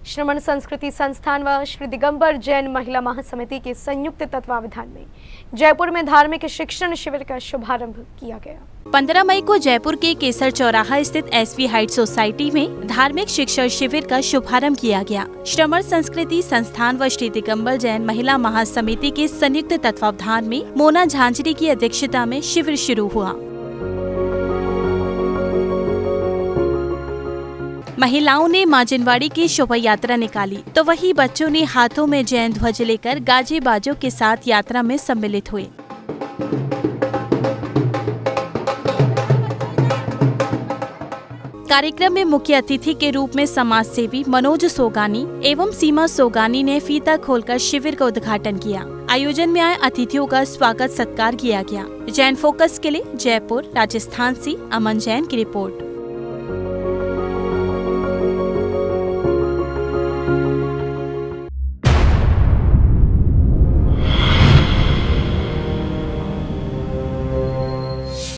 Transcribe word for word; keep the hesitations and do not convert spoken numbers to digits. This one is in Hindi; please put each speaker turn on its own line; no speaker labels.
श्रमण संस्कृति संस्थान व श्री दिगंबर जैन महिला महासमिति के संयुक्त तत्वावधान में जयपुर में धार्मिक शिक्षण शिविर का शुभारंभ किया गया।
पंद्रह मई को जयपुर के केसर चौराहा स्थित एसवी हाइट सोसाइटी में धार्मिक शिक्षण शिविर का शुभारंभ किया गया। श्रमण संस्कृति संस्थान व श्री दिगंबर जैन महिला महासमिति के संयुक्त तत्वावधान में मोना झांझरी की अध्यक्षता में शिविर शुरू हुआ। महिलाओं ने मां जिनवाड़ी की शोभा यात्रा निकाली तो वहीं बच्चों ने हाथों में जैन ध्वज लेकर गाजे बाजों के साथ यात्रा में सम्मिलित हुए। कार्यक्रम में मुख्य अतिथि के रूप में समाज सेवी मनोज सोगानी एवं सीमा सोगानी ने फीता खोलकर शिविर का उद्घाटन किया। आयोजन में आए अतिथियों का स्वागत सत्कार किया गया। जैन फोकस के लिए जयपुर राजस्थान से अमन जैन की रिपोर्ट।